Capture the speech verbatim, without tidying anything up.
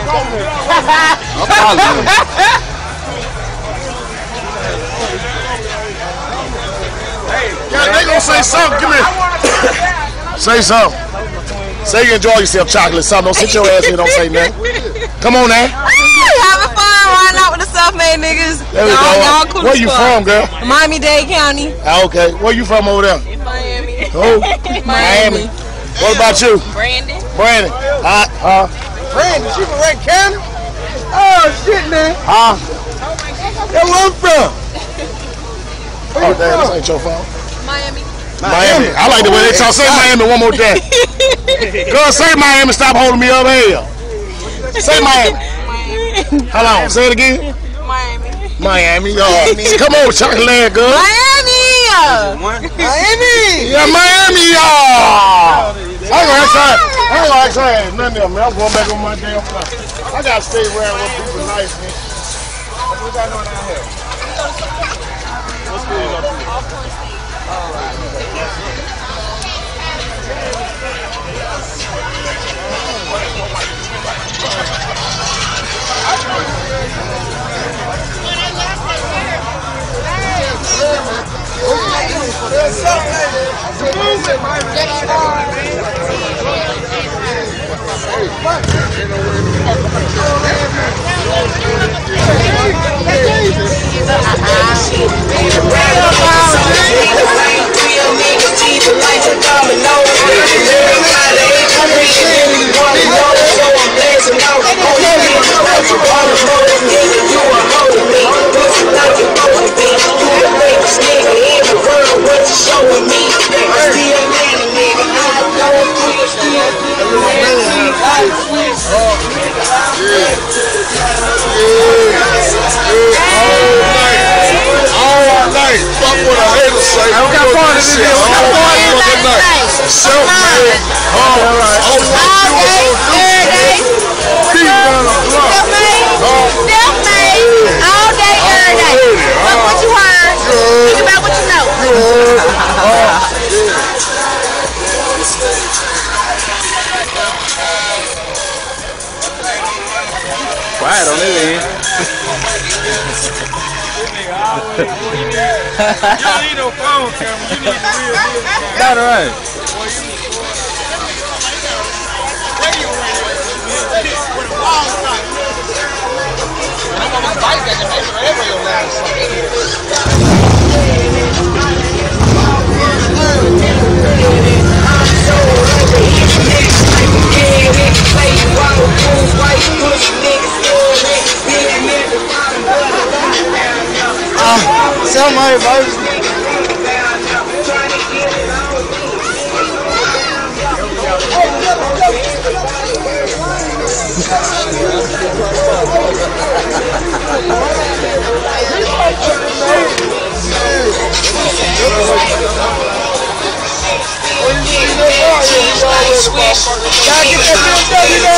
Yeah, they gonna say something. Come here. Say something. Say you enjoy yourself, chocolate. Something. Don't sit your ass here. Don't say nothing. Come on now. Having fun riding out with the self-made niggas. There we go. Y'all cool. Where you from, girl? Miami-Dade County. Ah, okay. Where you from over there? Miami. Who? Miami. What about you? Brandon. Brandon. Huh? Huh? Brandon, she from Rankin County? Oh, shit, man. Huh? That's where I'm from. Oh, damn, this ain't your phone. Miami. Miami. I like the way they talk. Say Miami one more time. Girl, say Miami. Stop holding me up here. Say Miami. Hold on. Say it again. Miami. Miami. Oh, come on, chocolate girl. Miami. Miami. Yeah, Miami. Oh. I ain't gonna try. I ain't gonna try nothing of me. I'm going back on my damn fly. I gotta stay around with people nice, man. What we got going on here? What school you go to? Quiet on this end. You don't need no phone camera. You need the real deal. That's right. Uh, sell my advice. Gotta get that